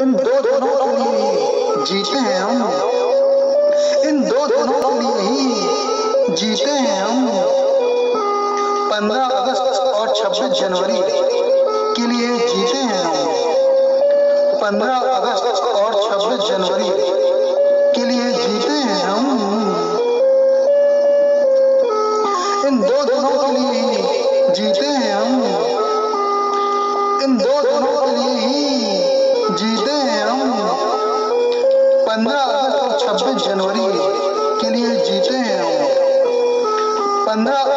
इन दो दिनों के लिए जीते हैं हम, इन दो दिनों के लिए ही जीते हैं हम। 15 अगस्त और 26 जनवरी के लिए जीते हैं हम। 15 अगस्त और 26 जनवरी के लिए जीते हैं हम। इन दो दिनों के लिए ही जीते हैं हम, इन दो दिनों के लिए ही जीते हैं हम। 15 अगस्त और 26 जनवरी के लिए जीते हैं हम। 15